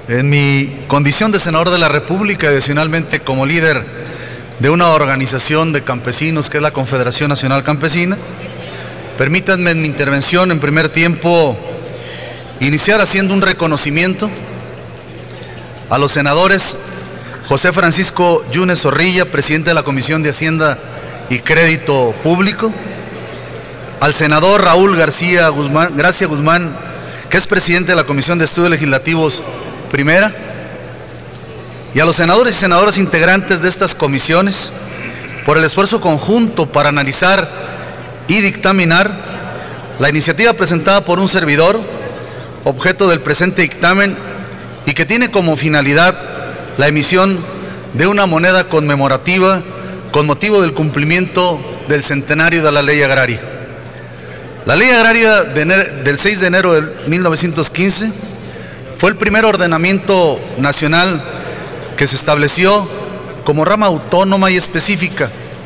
En mi condición de senador de la República, adicionalmente como líder de una organización de campesinos que es la Confederación Nacional Campesina, permítanme en mi intervención en primer tiempo iniciar haciendo un reconocimiento a los senadores José Francisco Yunes Zorrilla, presidente de la Comisión de Hacienda y Crédito Público, al senador Raúl Gracia Guzmán, que es presidente de la Comisión de Estudios Legislativos Primera, y a los senadores y senadoras integrantes de estas comisiones por el esfuerzo conjunto para analizar y dictaminar la iniciativa presentada por un servidor, objeto del presente dictamen, y que tiene como finalidad la emisión de una moneda conmemorativa con motivo del cumplimiento del centenario de la Ley Agraria. La Ley Agraria del 6 de enero de 1915 fue el primer ordenamiento nacional que se estableció como rama autónoma y específica.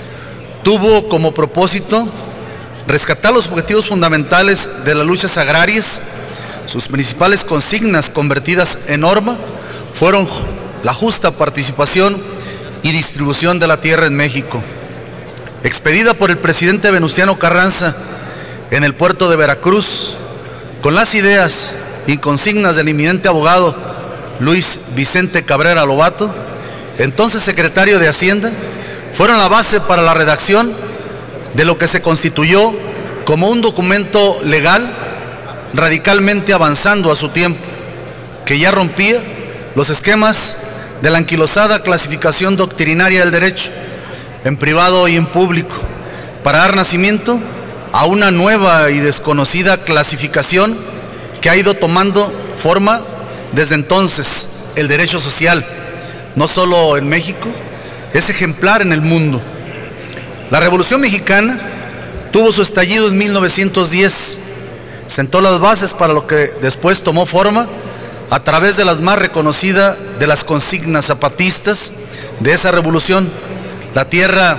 Tuvo como propósito rescatar los objetivos fundamentales de las luchas agrarias. Sus principales consignas convertidas en norma fueron la justa participación y distribución de la tierra en México. Expedida por el presidente Venustiano Carranza en el puerto de Veracruz, con las ideas y consignas del eminente abogado Luis Vicente Cabrera Lobato, entonces secretario de Hacienda, fueron la base para la redacción de lo que se constituyó como un documento legal radicalmente avanzando a su tiempo, que ya rompía los esquemas de la anquilosada clasificación doctrinaria del derecho, en privado y en público, para dar nacimiento a una nueva y desconocida clasificación que ha ido tomando forma desde entonces. El derecho social, no solo en México, es ejemplar en el mundo. La Revolución Mexicana tuvo su estallido en 1910, sentó las bases para lo que después tomó forma a través de las más reconocidas de las consignas zapatistas de esa revolución: la tierra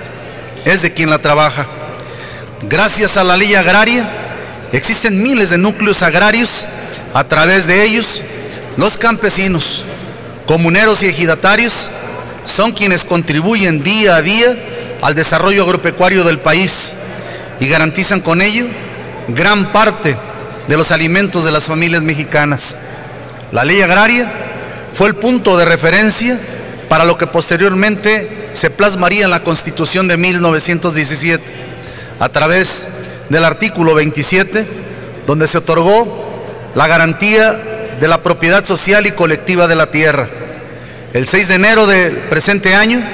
es de quien la trabaja. Gracias a la ley agraria existen miles de núcleos agrarios. A través de ellos, los campesinos, comuneros y ejidatarios son quienes contribuyen día a día al desarrollo agropecuario del país y garantizan con ello gran parte de los alimentos de las familias mexicanas. La ley agraria fue el punto de referencia para lo que posteriormente se plasmaría en la Constitución de 1917, a través del artículo 27, donde se otorgó la garantía de la propiedad social y colectiva de la tierra. El 6 de enero del presente año,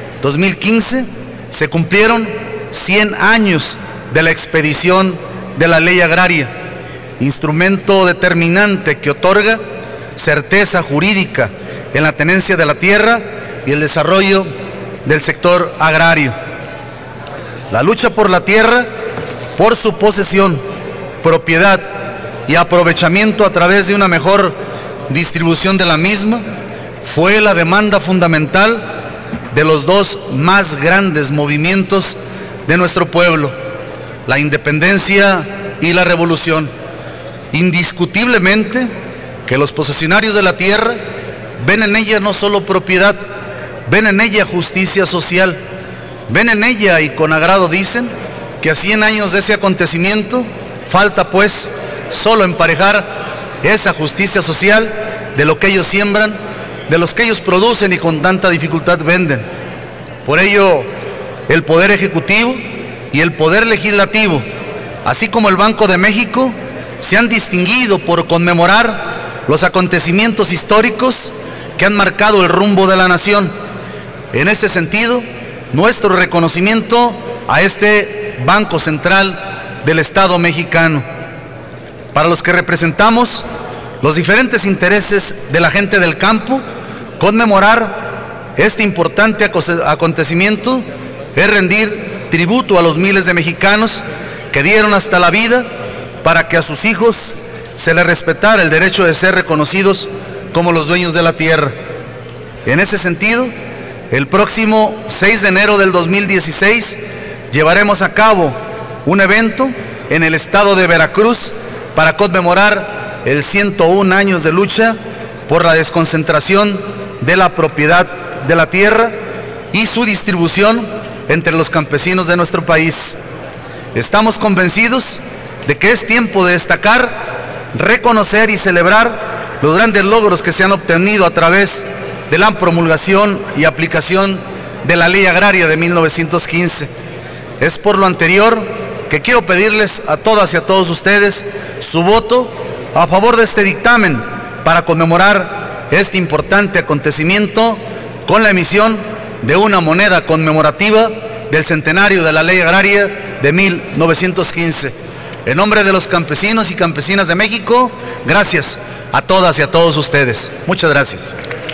2015, se cumplieron 100 años de la expedición de la ley agraria, instrumento determinante que otorga certeza jurídica en la tenencia de la tierra y el desarrollo del sector agrario. La lucha por la tierra, por su posesión, propiedad y aprovechamiento a través de una mejor distribución de la misma, fue la demanda fundamental de los dos más grandes movimientos de nuestro pueblo: la independencia y la revolución. Indiscutiblemente que los posesionarios de la tierra ven en ella no solo propiedad, ven en ella justicia social, ven en ella, y con agrado dicen, que a 100 años de ese acontecimiento falta pues solo emparejar esa justicia social de lo que ellos siembran, de los que ellos producen y con tanta dificultad venden. Por ello, el Poder Ejecutivo y el Poder Legislativo, así como el Banco de México, se han distinguido por conmemorar los acontecimientos históricos que han marcado el rumbo de la nación. En este sentido, nuestro reconocimiento a este Banco Central del Estado mexicano. Para los que representamos los diferentes intereses de la gente del campo, conmemorar este importante acontecimiento es rendir tributo a los miles de mexicanos que dieron hasta la vida para que a sus hijos se les respetara el derecho de ser reconocidos como los dueños de la tierra. En ese sentido, el próximo 6 de enero del 2016 llevaremos a cabo un evento en el estado de Veracruz para conmemorar el 101 años de lucha por la desconcentración de la propiedad de la tierra y su distribución entre los campesinos de nuestro país. Estamos convencidos de que es tiempo de destacar, reconocer y celebrar los grandes logros que se han obtenido a través de la promulgación y aplicación de la Ley Agraria de 1915. Es por lo anterior que quiero pedirles a todas y a todos ustedes su voto a favor de este dictamen para conmemorar este importante acontecimiento con la emisión de una moneda conmemorativa del centenario de la Ley Agraria de 1915. En nombre de los campesinos y campesinas de México, gracias a todas y a todos ustedes. Muchas gracias.